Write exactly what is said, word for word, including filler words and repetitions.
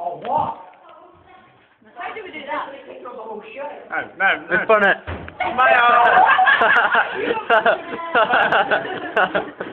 Oh, what? How do we do that? No, no, no. Miss Burnett. Mayo!